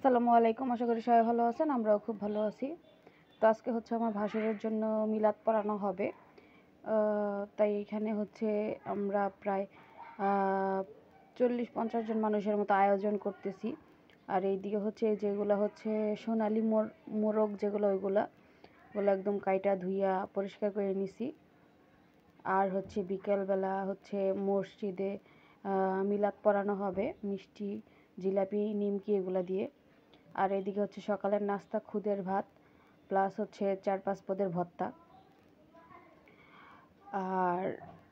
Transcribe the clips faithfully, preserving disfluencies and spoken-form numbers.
আসসালামু আলাইকুম। আশা করি সবাই ভালো আছেন, আমরাও খুব ভালো আছি। তো আজকে হচ্ছে আমার ভাসুরের জন্য মিলাদ পড়ানো হবে। তাই এখানে হচ্ছে আমরা প্রায় চল্লিশ পঞ্চাশ জন মানুষের মতো আয়োজন করতেছি। আর এইদিকে হচ্ছে যেগুলো হচ্ছে সোনালি মোর মোরগ যেগুলো ওইগুলা ওগুলো একদম কাইটা ধুইয়া পরিষ্কার করে নিছি। আর হচ্ছে বিকেলবেলা হচ্ছে মসজিদে মিলাদ পড়ানো হবে মিষ্টি, জিলাপি, নিমকি এগুলো দিয়ে। আর এদিকে হচ্ছে সকালের নাস্তা খুদের ভাত প্লাস হচ্ছে চার পাঁচ পদের ভর্তা। আর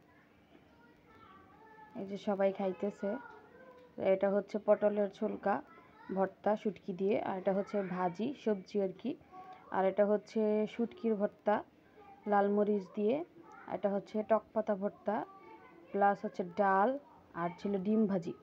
এই যে সবাই খাইতেছে। এটা হচ্ছে পটলের ছোলকা ভর্তা শুটকি দিয়ে, আর এটা হচ্ছে ভাজি সবজি আর কি। আর এটা হচ্ছে শুটকির ভর্তা লাল মরিচ দিয়ে। এটা হচ্ছে টক পাতা ভর্তা প্লাস হচ্ছে ডাল আর ছিল ডিম ভাজি।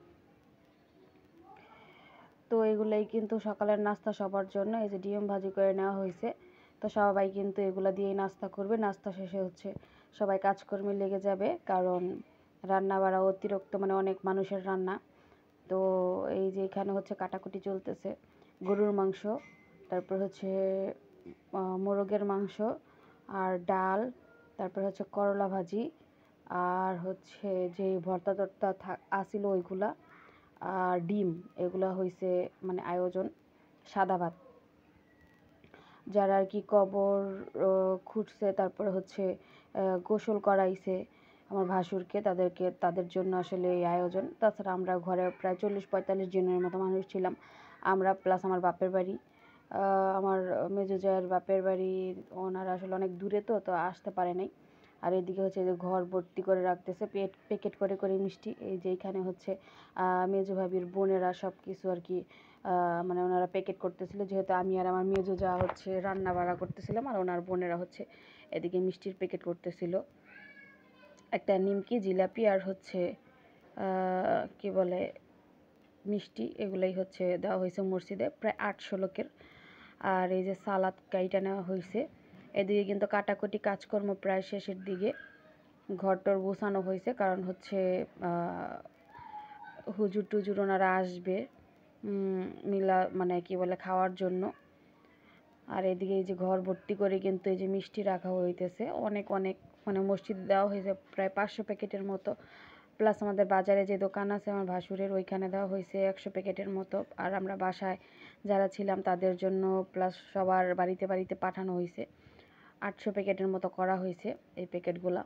তো এগুলাই কিন্তু সকালের নাস্তা সবার জন্য। এই যে ডিম ভাজি করে নেওয়া হয়েছে। তো সবাই কিন্তু এগুলা দিয়েই নাস্তা করবে। নাস্তা শেষে হচ্ছে সবাই কাজকর্মে লেগে যাবে, কারণ রান্না বাড়া অতিরিক্ত মানে অনেক মানুষের রান্না। তো এই যে এখানে হচ্ছে কাটাকুটি চলতেছে গরুর মাংস, তারপর হচ্ছে মোরগের মাংস আর ডাল, তারপর হচ্ছে করলা ভাজি, আর হচ্ছে যে ভর্তা টর্তা আসিল ওইগুলা, আর ডিম, এগুলা হয়েছে মানে আয়োজন। সাদা ভাত যারা আর কি কবর খুঁড়ছে, তারপরে হচ্ছে গোসল করাইছে আমার ভাসুরকে, তাদেরকে তাদের জন্য আসলে এই আয়োজন। তাছাড়া আমরা ঘরে প্রায় চল্লিশ পঁয়তাল্লিশ জনের মতো মানুষ ছিলাম, আমরা প্লাস আমার বাপের বাড়ি, আমার মেজো জায়ের বাপের বাড়ি, ওনারা আসলে অনেক দূরে তো তো আসতে পারে নাই। আর এদিকে হচ্ছে যে ঘর ভর্তি করে রাখতেছে পেট প্যাকেট করে করে মিষ্টি। এই যে এখানে হচ্ছে মেজো ভাবির বোনেরা সব কিছু আর কি মানে ওনারা প্যাকেট করতেছিল, যেহেতু আমি আর আমার মেজো যা হচ্ছে রান্না বাড়া করতেছিলাম, আর ওনার বোনেরা হচ্ছে এদিকে মিষ্টির প্যাকেট করতেছিল। একটা নিমকি, জিলাপি আর হচ্ছে কি বলে মিষ্টি, এগুলাই হচ্ছে দেওয়া হয়েছে মসজিদে প্রায় আটশো লোকের। আর এই যে সালাদ কাইটা নেওয়া হয়েছে। এদিকে কিন্তু কাটাকুটি কাজকর্ম প্রায় শেষের দিকে। ঘরটর গোছানো হয়েছে, কারণ হচ্ছে হুজুর টুজুর ওনারা আসবে মিলা মানে কি বলে খাওয়ার জন্য। আর এদিকে এই যে ঘর ভর্তি করে কিন্তু এই যে মিষ্টি রাখা হইতেছে অনেক অনেক, মানে মসজিদ দেওয়া হয়েছে প্রায় পাঁচশো প্যাকেটের মতো, প্লাস আমাদের বাজারে যে দোকান আছে আমার ভাসুরের ওইখানে দেওয়া হয়েছে একশো প্যাকেটের মতো। আর আমরা বাসায় যারা ছিলাম তাদের জন্য প্লাস সবার বাড়িতে বাড়িতে পাঠানো হয়েছে, আটশো প্যাকেটের মতো করা হয়েছে এই প্যাকেটগুলা।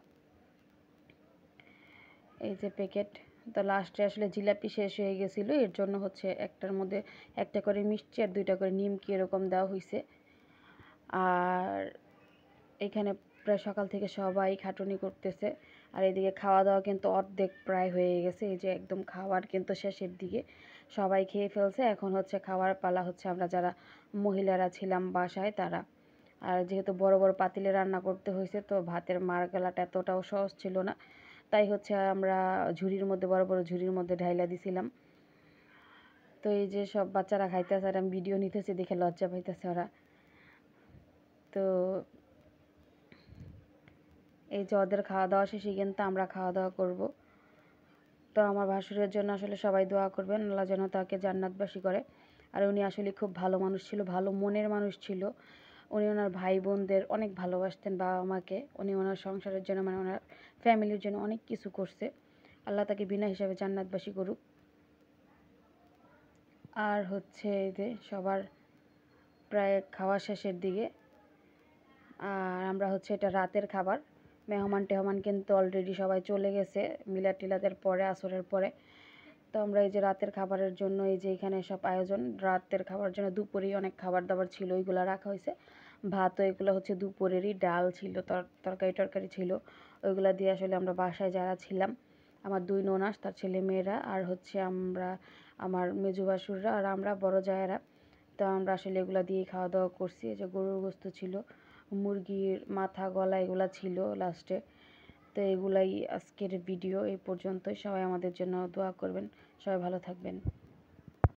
এই যে প্যাকেট। তো লাস্টে আসলে জিলাপি শেষ হয়ে গেছিলো, এর জন্য হচ্ছে একটার মধ্যে একটা করে মিষ্টি আর দুইটা করে নিমকি এরকম দেওয়া হয়েছে। আর এখানে প্রায় সকাল থেকে সবাই খাটুনি করতেছে। আর এদিকে খাওয়া দাওয়া কিন্তু অর্ধেক প্রায় হয়ে গেছে। এই যে একদম খাওয়ার কিন্তু শেষের দিকে সবাই খেয়ে ফেলছে। এখন হচ্ছে খাওয়ার পালা হচ্ছে আমরা যারা মহিলারা ছিলাম বাসায় তারা। আর যেহেতু বড় বড় পাতিলে রান্না করতে হয়েছে, তো ভাতের মার গেলাটা এতটাও সহজ ছিল না, তাই হচ্ছে আমরা ঝুড়ির মধ্যে বড় বড় ঝুড়ির মধ্যে ঢাইলা দিছিলাম। তো এই যে সব বাচ্চারা খাইতেছে আর আমি ভিডিও নিতেছি দেখে লজ্জা পাইতেছে ওরা। তো এই যে ওদের খাওয়া দাওয়া শেষে কিন্তু আমরা খাওয়া দাওয়া করব। তো আমার ভাসুরের জন্য আসলে সবাই দোয়া করবেন, আল্লাহ যেন তাকে জান্নাতবাসী করে। আর উনি আসলে খুব ভালো মানুষ ছিল, ভালো মনের মানুষ ছিল। উনি ওনার ভাই বোনদের অনেক ভালোবাসতেন, বাবা মাকে। উনি ওনার সংসারের জন্য মানে ওনার ফ্যামিলির জন্য অনেক কিছু করছে। আল্লাহ তাকে বিনা হিসাবে জান্নাতবাসী করুক। আর হচ্ছে এই যে সবার প্রায় খাওয়া শেষের দিকে। আর আমরা হচ্ছে এটা রাতের খাবার, মেহমান টেহমান কিন্তু অলরেডি সবাই চলে গেছে মিলাদ টিলাদের পরে, আসরের পরে। তো আমরা এই যে রাতের খাবারের জন্য এই যে এখানে সব আয়োজন, রাতের খাবারের জন্য দুপুরেই অনেক খাবার দাবার ছিল, ওইগুলো রাখা হয়েছে। ভাত এগুলো হচ্ছে দুপুরেরই, ডাল ছিল, তরকারি টরকারি ছিল, ওইগুলো দিয়ে আসলে আমরা বাসায় যারা ছিলাম আমার দুই ননাস তার ছেলে মেয়েরা আর হচ্ছে আমরা আমার মেজো বাসুররা আর আমরা বড় জায়েরা, তো আমরা আসলে এগুলো দিয়েই খাওয়া দাওয়া করছি। এই যে গরুর গোস্ত ছিল, মুরগির মাথা গলা এগুলা ছিল লাস্টে। তো এগুলাই আজকের ভিডিও এই পর্যন্তই। সবাই আমাদের জন্য দোয়া করবেন, সবাই ভালো থাকবেন।